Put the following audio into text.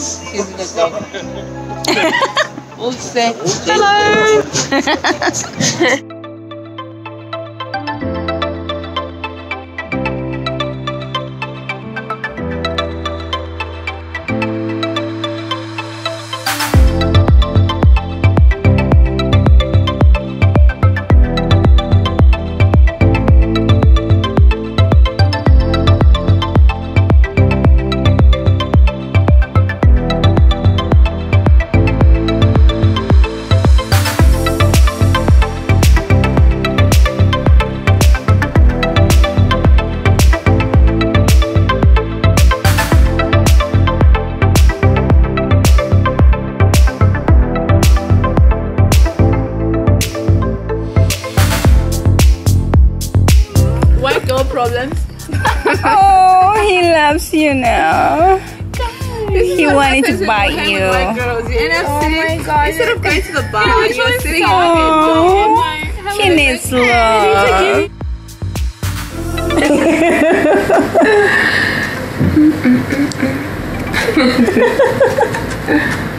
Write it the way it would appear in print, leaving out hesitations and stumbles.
Give me the dog. We'll say hello. Problems. Oh, he loves you now. He wanted to bite you. Like girls, you end up sitting, my God. instead of going to the bar, you're sitting Oh, he needs love.